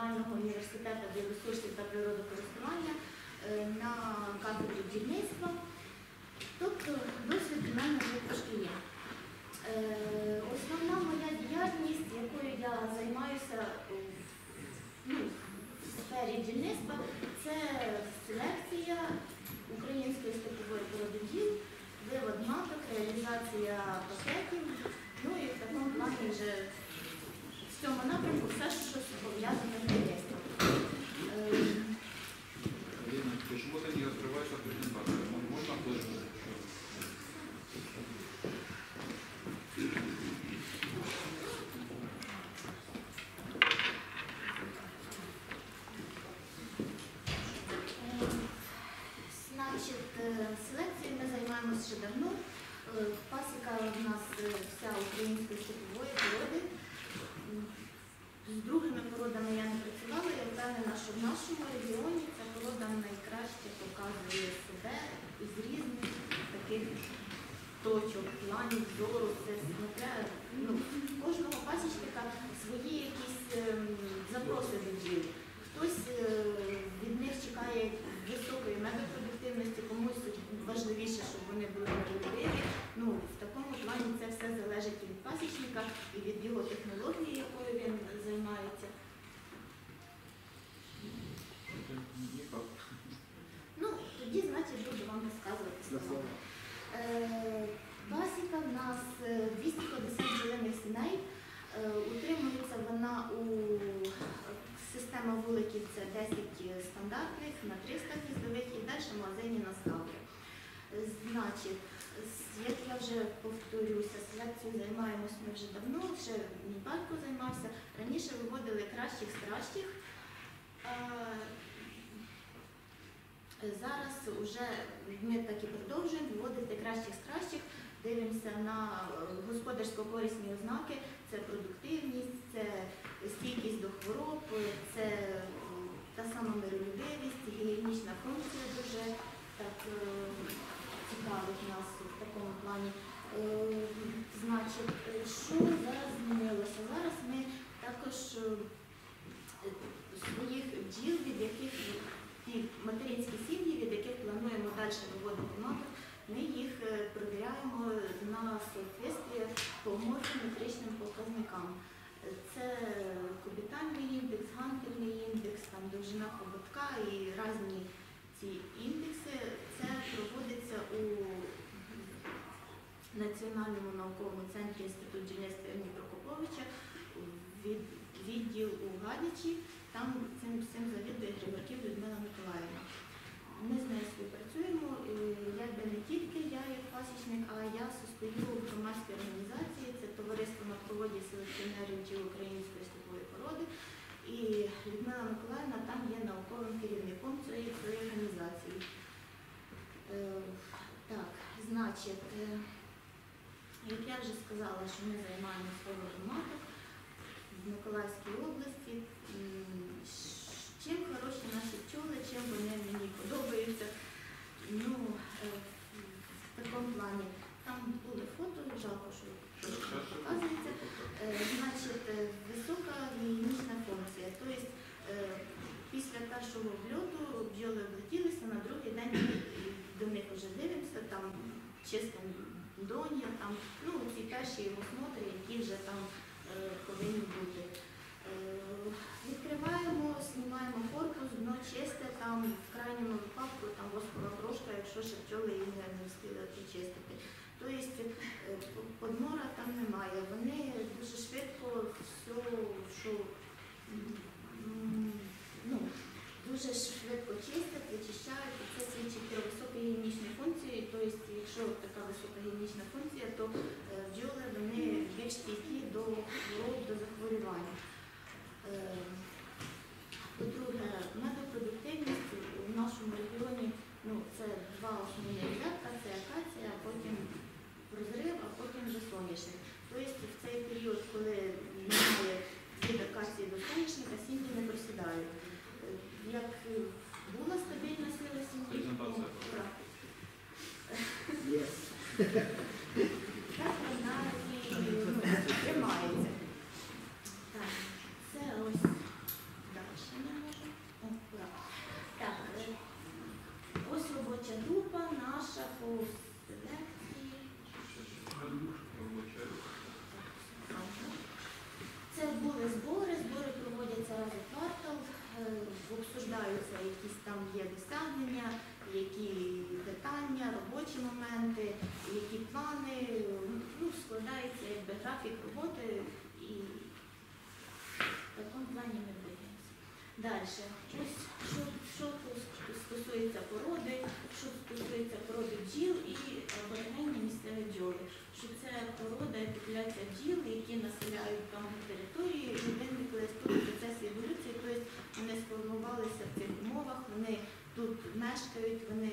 Національного університету біоресурсів та природокористування на кафедрі бджільництва. Тобто досвід у мене вже трошки є. Основна моя діяльність, якою я займаюся в сфері бджільництва, це селекція української степової породи бджіл, вивод маток, реалізація пакетів, ну і в такому плані вже в цьому напрямку все, що пов'язане з бджільництвом. Почему ты не открываешь презентацию? Можно тоже? Значить, селекцією ми займаємося вже давно. Пасіка у нас вся української степової породи. З другими породами я не працювала, я впевнена, що в нашому регіоні ця порода найкраще показує себе з різних таких точок, планів, зору. Це кожного пасічника свої якісь запроси до бджіл. Хтось від них чекає високої медопродуктивності, комусь важливіше, щоб вони були миролюбиві. В такому плані це все залежить від пасічника і від його технології, якою він займається. Тоді, значить, буду вам розказувати слова. Пасіка в нас 250 бджолиних сімей. Утримується вона у система вуликів – це 10 стандартних, на 300 гніздових і далі в магазині на ставки. Значить, як я вже повторюся, селекцією займаємось ми вже давно, ще мій батько займався. Раніше виводили кращих з кращих. Зараз вже ми так і продовжуємо виводити кращих з кращих. Дивимося на господарсько-корисні ознаки, це продуктивність, це стійкість до хвороб, це та сама миролюбивість, гігієнічна функція дуже так цікавить нас в такому плані. Значить, що зараз змінилося? Зараз ми також своїх бджіл, від яких ті материнські сім'ї, від яких плануємо далі виводити маток, ми їх перевіряємо на соответствие по морфометричним показникам. Це кубітальний індекс, гантельний індекс, довжина хоботка і різні ці індекси. Це проводиться у Національному науковому центрі Інституту бджільництва імені Прокоповича, відділ у Гадячі. Там цим завідує Григорків Людмила Миколаївна. Ми з нею співпрацюємо, якби не тільки я як пасічник, а я состою в громадській організації, це товариство на проводі селекціонерів бджіл української степової породи. І Людмила Миколаївна там є науковим керівником цієї організації. Так, значить, як я вже сказала, що ми займаємося виводом маток в Миколаївській області. Чим хороші наші пчоли, чим вони мені подобаються. В такому плані. Там були фото, жалко, що показується. Значить, висока гігієнічна функція. Тобто, після першого обльоту бджоли облетілися, на другий день до них вже дивимося, там чистимо донья, там, ці перші осмотри, які вже там повинні бути. Відкриваємо, знімаємо корпус, дно чисте, там в крайньому випадку там воскова крошка, якщо ще пчоли її не встигли очистити. Тобто подмора там немає. Вони дуже швидко все, що дуже швидко чистять, вичищають. Це свідчить про високу гігієнічну функцію. Тобто, якщо така висока гігієнічна функція, то бджоли вони більш стійкі до хвороб, до захворювання. По-друге, медопродуктивність в нашому регіоні це два основні рядка, це акація, а потім розрив, а потім вже соняшник. Тобто в цей період, коли немає від акації до соняшника, сім'ї не просідають. Як була стабільна сила сім'ї, так вона і тримається. Так, це ось далі. селекції. Вибачаю. Це були збори проводяться раз у квартал, обсуждаються якісь там є досягнення, які питання, робочі моменти, які плани, складається якби графік роботи і в такому плані ми дивимося. Далі, ось що стосується породи, що стосується породи бджіл і аборигенні місцеві бджоли. Що це порода і популяція бджіл, які населяють там території, і виникли тут процесі еволюції, тобто вони сформувалися в цих умовах, вони тут мешкають, вони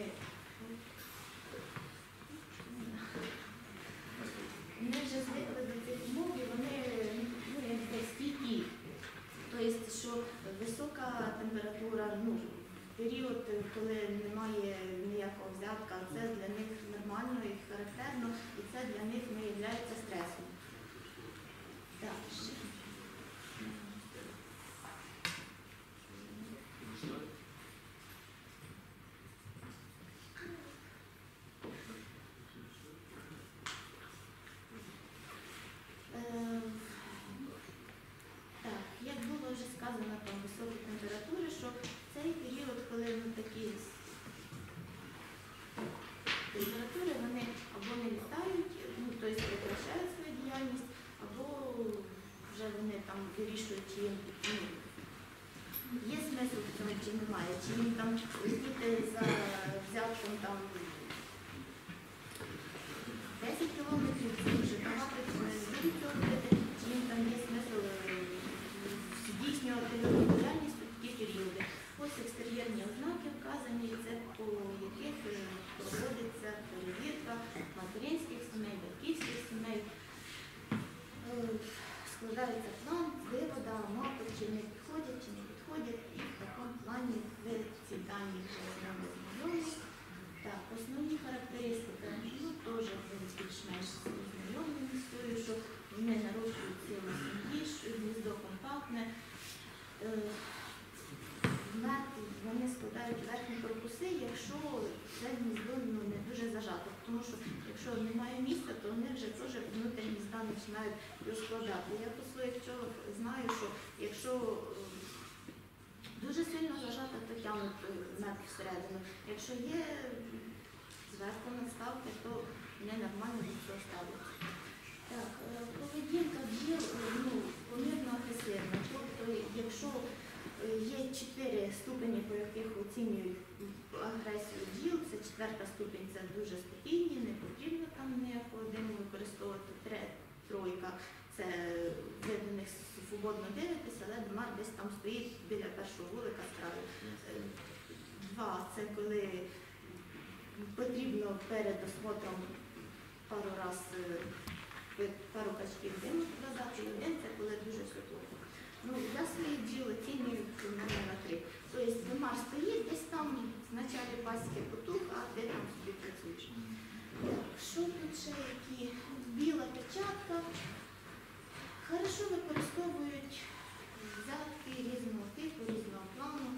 вже звикли до цих умов і вони стійкі. Тобто, що висока температура, період, коли немає ніякого взятка, це для них нормально і характерно, і це для них не є стресом. Далі. Так, як було вже сказано, там високі температури, що цей період, коли такі температури, вони або не літають, тобто прекращають свою діяльність, або вже вони там вирішують, чи є смисл в цьому, чи немає, чи їм там летіти за взятком там 10 кілометрів, чи вже багато, чи не будуть цього робити, чи їм там є смисл здійснювати діяльність у такі періоди. Ось екстер'єрні ознаки вказані, це по яких проводиться перевірка материнських сімей, батьківських сімей. Складається план виводу маток, чи не підходять, чи не підходять, і в такому плані ви ці дані вже з нами знайомі. Так, основні характеристики, теж більш-менш знайомі з тою, що вони нарощують цілу сім'ї, що гніздо компактне. Вони складають верхні корпуси, якщо це гніздо не дуже зажато. Тому що якщо немає місця, то вони вже теж внутрі гнізда починають розкладати. Я по своїх пчолах знаю, що якщо дуже сильно зажато, то тягнуть мед всередину. Якщо є зверху наставки, то вони нормально від цього ставлять. Так, поведінка бджіл помірно агресивна. Тобто, якщо є 4 ступені, по яких оцінюють агресію бджіл, це 4-та ступінь, це дуже спокійні, не потрібно там ніякого диму використовувати. 3-ка, це ви до них свободно дивитесь, але мар десь там стоїть біля першого вулика з краю. 2, це коли потрібно перед осмотром пару качків диму додати, і 1 це коли дуже світло. Я свої бджіл оцінюю на 3. Тобто мар стоїть десь там, в началі пасіки потух, а де там собі працюєш. Що тут ще які? Біла печатка. Хорошо використовують взятки різного типу, різного плану.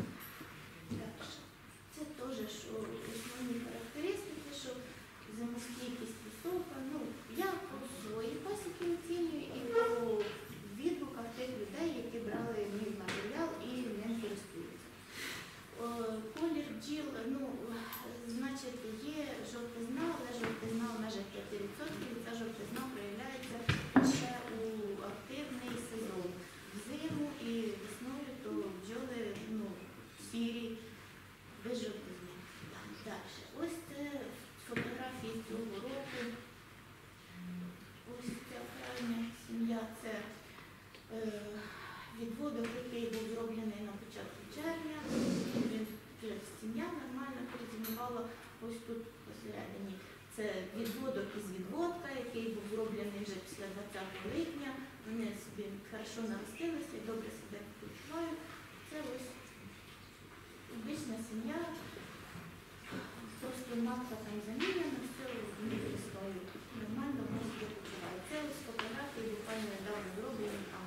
Це теж що основні характеристики, що зимостійкість висока. Я по своїй пасіки оцінюю і по відгуках тих людей, які брали мій матеріал і ним користуються. Колір бджіл, значить, є жовтизна, але жовтизна в межах 5%, і ця жовтизна проявляється ще у активний сезон. Взиму і весною, то бджоли сірі, без жовтизни. Далі. Ось це фотографії цього року. Ось ця крайня сім'я, це відводок, який був зроблений на початку червня. Сім'я нормально перезимувала ось тут посередині. Це відводок із відводка, який був зроблений вже після 20 липня. Вони собі хорошо наростилися і добре себе почувають. Це ось обична сім'я. Просто матка там замінена, все свою. Нормально вони себе почувають. Це ось фотографії, буквально недавно зроблені там.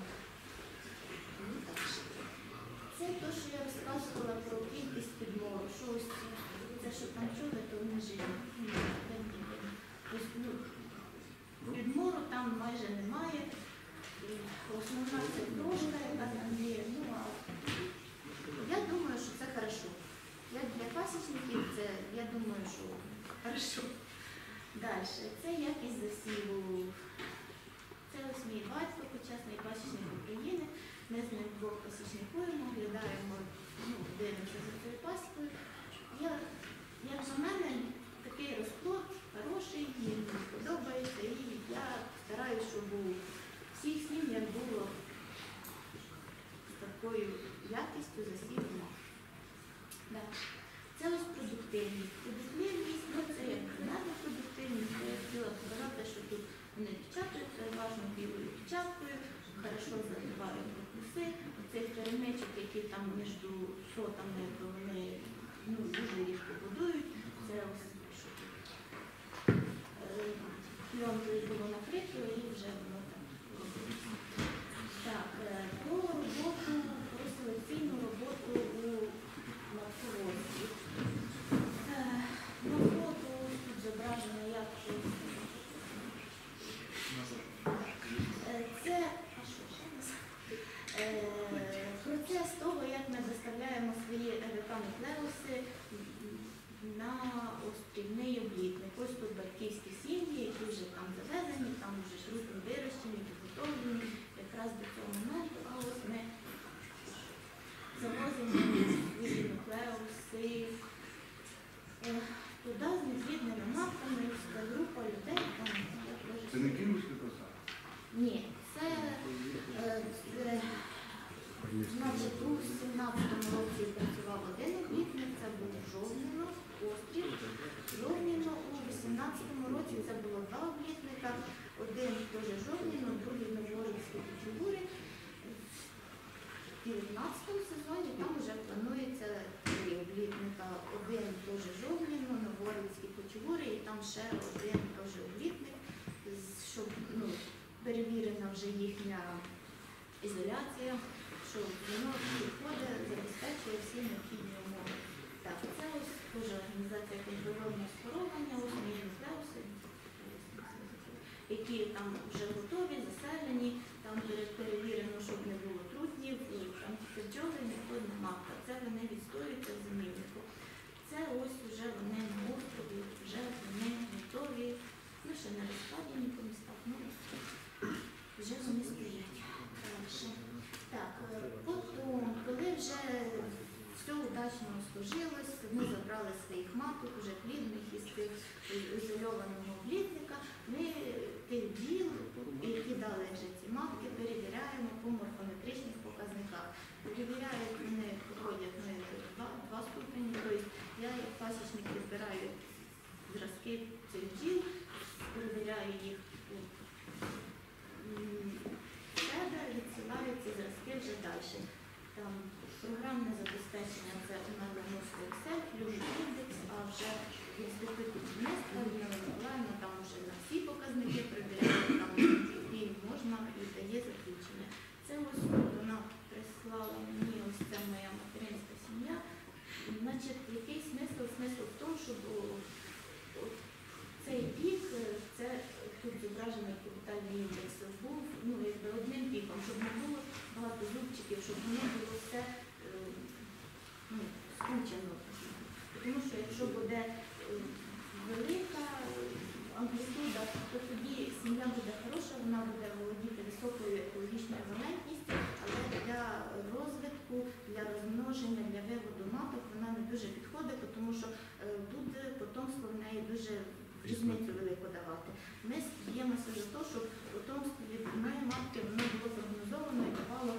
Це те, що я розказувала про кількість підмору, що ось це, що там чули, то вони живі. Тобто, підмору там майже немає. Основна це трошка, яка там є. Ну, а я думаю, що це хорошо. Як для пасічників, це, я думаю, що хорошо. Далі. Це якість засіву. Це ось мій батько, почесний пасічник України. Ми з ним двох пасічникуємо, оглядаємо, дивимося за цією пасікою. Як на мене, такий розплод хороший, мені подобається, і я стараюся, щоб у всіх сім'ях було з такою якістю засіву. Це ось продуктивність. Продуктивність, це як продуктивність, я хотіла сказати, що тут вони печатають переважно білою печаткою, хорошо заливають корпуси. Оцих перемичок, які там між сотами, то вони дуже рідко будують. Це ось що тут. Пленкою було накрито і вже воно так робиться. Так, про роботу, про селекційну роботу у матководстві. Фото тут зображено як це, процес того, як ми доставляємо свої РВК-нуклеуси на острівний облітник. Ось тут батьківські сім'ї, які вже там завезені, там вже шрутом вирощені, підготовлені якраз до цього моменту, а ось ми завозимо свої нуклеуси туди з неплідними матками, це група людей. Це не кінгурський коса? Ні, це, значить, у 17-му році працював один облітник, це був Жовніно, острів. Жовніно у 18-му році це було два облітника, один теж Жовніно, другий Новгородські кучугури. В 19-му сезоні там вже планується три облітника, один теж Жовніно, Новгородські кучугури і там ще один теж облітник, щоб перевірена вже їхня ізоляція, що воно підходить, забезпечує всі необхідні умови. Так, це ось теж організація контрольного споровування, ось мій нуклеуси, які там вже готові, заселені, там перевірено, щоб не було трутнів, там бджоли, ніхто не матка. Це вони відстоюються в зимівнику. Це ось вже вони на острові, вже вони готові, ще не розкладені по містах, вже вони стоять. Так, потім, коли вже все удачно сложилось, ми забрали своїх маток, вже плідних із тих ізольованого облітника, ми тих бджіл, які дали вже ці матки, перевіряємо по морфометричних показниках. Перевіряють, вони проходять два ступені, тобто я як пасічник відбираю зразки цих бджіл, перевіряю їх себе, відсилаю ці зразки вже далі. Там програмне забезпечення це у нас наносить Excel, плюс індекс, а вже в інституті будівництва Людмила Миколаївна там вже на всі показники перевіряє, там і можна і дає заключення. Це ось вона прислала мені, ось це моя материнська сім'я. Значить, який смисл? Смисл в тому, щоб цей пік, це тут зображений капітальний індекс, був одним піком, щоб не було багато зубчиків, щоб воно було все скучено. Тому що якщо буде велика амплітуда, то тоді сім'я буде хороша, вона буде володіти високою екологічною валентністю, але для розвитку, для розмноження, для виводу маток вона не дуже підходить, тому що буде потомство в неї дуже різницю велику давати. Ми б'ємося за те, щоб потомство від одної матки воно було прогнозовано і давало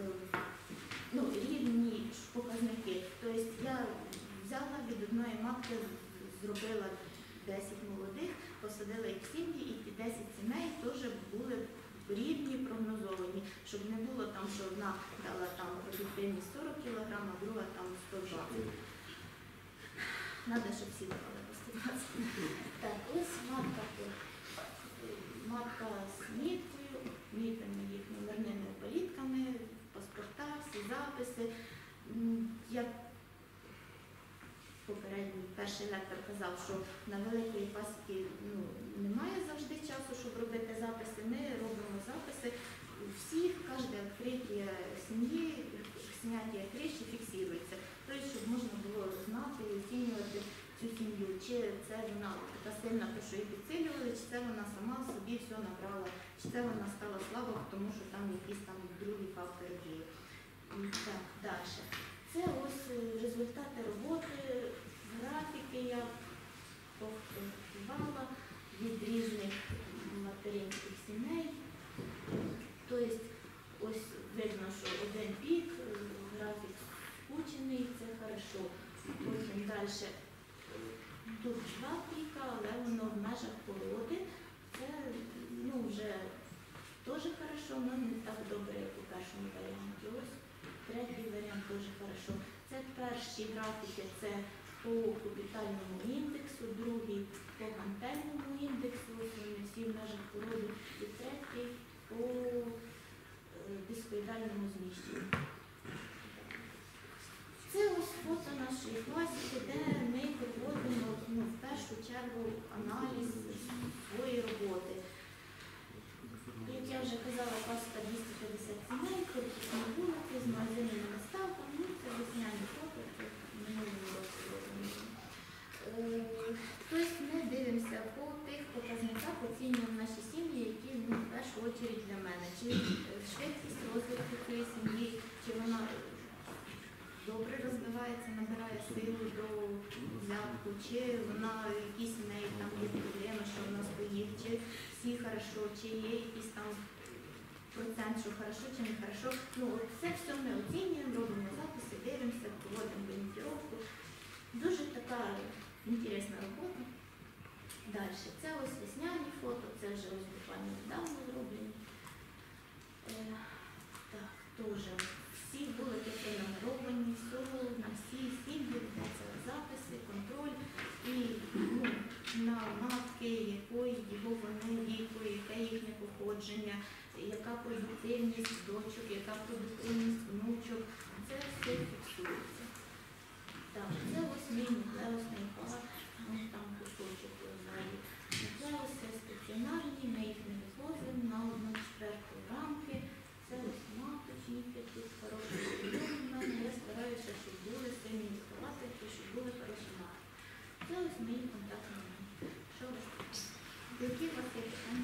рівні показники. Тобто я взяла від одної матки, зробила 10 молодих, посадила їх в сім'ї, і ті 10 сімей теж були рівні, прогнозовані, щоб не було там, що одна дала там продуктивність 40 кг, а друга там 120. Треба, щоб всі давали по 120. Так, ось матка тут. Матка з міткою, мітами їх номерними політками, паспорта, всі записи. Як попередній перший лектор казав, що на великої пасіки немає завжди часу, щоб робити записи. Ми робимо записи всіх, кожне відкриття сім'ї, зняття криші фіксується. Тобто, щоб можна було знати і оцінювати цю сім'ю, чи це вона така сильна, то що її підсилювали, чи це вона сама собі все набрала, чи це вона стала слабо, тому що там якісь там другі фактори дії. Так, далі. Це ось результати роботи, графіки я повторювала від різних материнських сімей. Тобто, ось видно, що один пік, графік скучений, це хорошо. Потім далі тут два піка, але воно в межах породи. Це вже теж хорошо, але не так добре, як у першому варіанті. Ось третій варіант теж хорошо. Це перші графіки, це по кубітальному індексу, другий по гантельному індексу, ось вони всі в межах породи, і третій по дискоїдальному зміщенню. Це ось фото нашої пасіки, де ми проводимо в першу чергу аналіз своєї роботи. Як я вже казала, пасіка 250 сімей, корпусні вулики з магазинними наставками, це весняні фото, це минулого року робимо. Тобто ми дивимося по тих показниках, оцінюємо наші сім'ї, які в першу чергу для мене. Чи швидкість розвитку цієї сім'ї, чи вона добре розвивається, набирає силу до взятку, чи вона якісь в неї там є проблеми, що вона стоїть, чи всі хорошо, чи є якийсь там процент, що хорошо, чи не хорошо. Це все ми оцінюємо, робимо записи, дивимося, проводимо ориєнтировку. Дуже така інтересна робота. Далі. Це ось весняні фото, це вже ось буквально недавно зроблені. Так, теж. Всі вулики пронумеровані, на всі сім'ї ведеться записи, контроль і на матки, його вони віку, яке їхнє походження, яка продуктивність дочок, яка продуктивність внучок. Це все фіксується. Так, це ось мій нуклеусний пар, там кусочок ззаді. Це ось стаціонарні, ми їх не вивозимо на 1/4 рамки. Це ось маточні, тут хороші сім'ї в мене. Я стараюся, щоб були сильні виховательки, щоб були хороші матки. Це ось мої контактні номери. Що у вас таке? Які у вас є питання?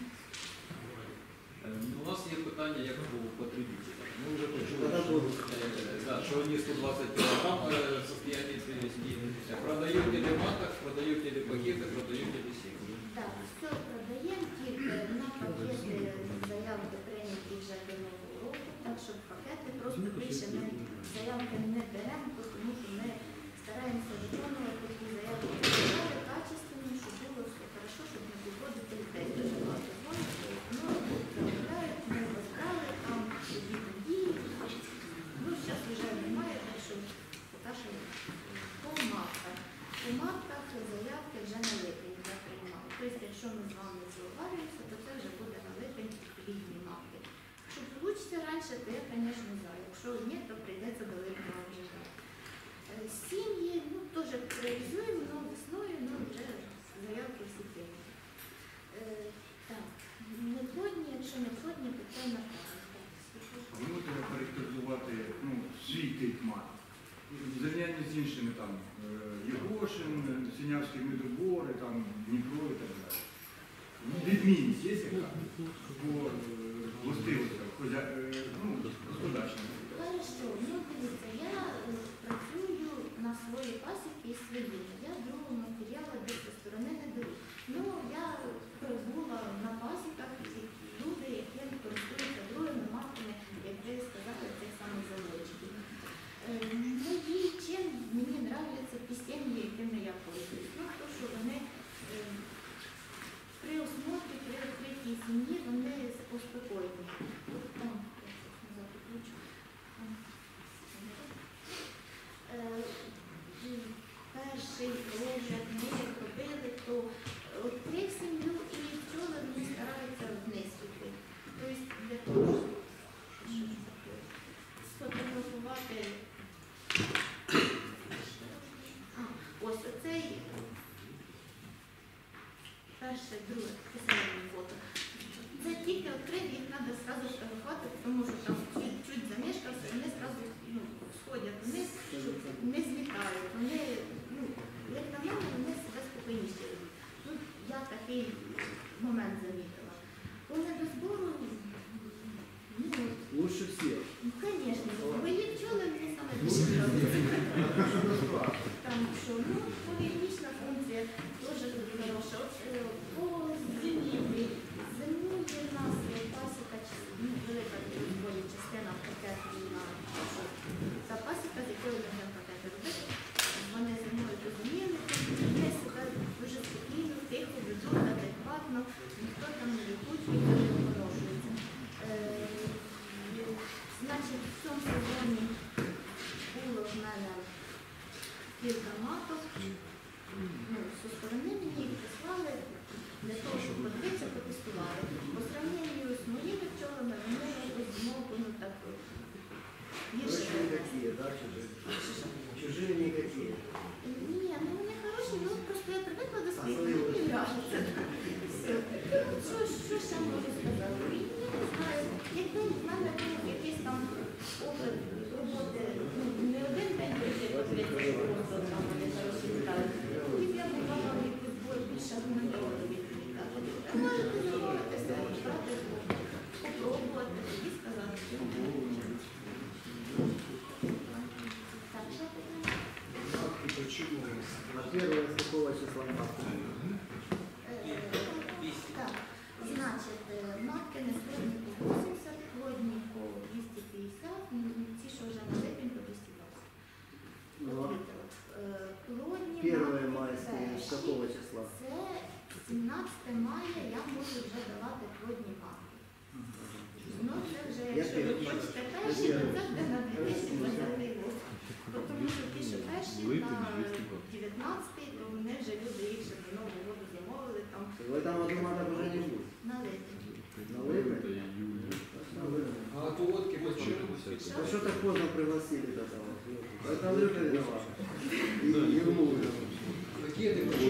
У нас є питання як у потребителя. Ми вже почули, що вони 120 кг состояние привезли. Продаете ли маток, продаете ли пакеты, продаете ли сім'ї? Так, все продаємо, тільки на пакети заявки прийняті вже до Нового року, так що пакети просто більше ми заявки не беремо, тому що ми стараємося виконувати ті заявки, качественно, щоб було все хорошо, щоб не підводити людей. Дуже багато дзвонить, замовляють, ми розбрали, там тоді. Зараз вже немає, так що поки що по матках. По матках заявки вже на липень я приймала. Тобто, якщо ми з вами зговорюємося, то це вже буде на липень різні матки. Якщо вийде раніше, то я, звісно, за. Якщо ні, то прийдеться до липня вже. Сім'ї, теж реалізуємо, але весною, вже заявки всі прийняті. Так, неплодні, якщо неплодні, то це направлено. Ви можете характеризувати свій тип маток? В зрівнянні з іншими там Єгошин, Синявські медобори, там Дніпро і так далі. Відмінність є яка? По властивостях, господарчому. Хорошо, дивіться, я працюю на своїй пасіці і своїми. Я другого матеріалу десь зі сторони не беру. Я була на пасіках, люди, які користуються другими матками, як ви сказали, цих самих заводчиків. Чим мені подобаються ті сім'ї, якими я пользуюсь? То, що вони при осмотрі, при відкритій сім'ї, вони успокоєні. Перший розгляд ми як робили, то відкрив сім'ю і пчоли вони стараються вниз піти. Тобто для того, щоб сфотографувати. Ось оцей перше, друге, посереднє фото. Це тільки відкрив, їх треба одразу фотографувати, тому що там чуть замішкався, вони одразу сходять вниз, не злітають. Вони, як на мене, вони себе спокійніше ведуть. Тут я такий момент замітила. Коли до збору, Лучше всех. звісно, бої пчоли мені саме більше подобається. Там що, полігнічна функція теж хороша. От, по зимівлі. Зимує в нас пасіка, велика доволі частина пакету на та пасіка, з якою ми будемо пакети робити. Вони зимують у зимівлі, вони себе дуже спокійно, тихо, ведуть, адекватно, ніхто там не лікують, ніхто не виношується. Значить, в цьому сезоні було в мене кілька маток. Зі сторони мені їх прислали для того, щоб подивитися, потестували. По сравненню з моїми пчолами, вони якось знову, так, гірше. Хорошие никакие, да, чужие? Чужие никакие. Ні, вони хороші, просто я привикла до своїх, мені нравиться. Що ще можу сказати? Я не знаю, якби в мене був якийсь там опит роботи, не один день прийти, просто там вони хороші літають. І я була вам якось більше гуманітарно відповідати. Можете замовитися, брати, попробувати, тоді сказати, що не хочу. Так, що питання? На первое с какого числа марта? Так, значить, матки на сьогодні по 80, плодні по 250, ті, що вже на липень по 220. Ну, Плодні Первое матки майское с перші. какого числа? Це 17 мая я можу вже давати плодні матки. Ну, це вже, якщо ви хочете перші, то це буде на 2020 рік. Тому що ті, що перші на 19-й, то вони вже люди їх ще до Нового року замовили там В этом году маток уже не будет. на липень. На липень? На липень. А отводки по чому? А что так поздно пригласили до того? Это Липа виновата. И ему виновата. Какие ты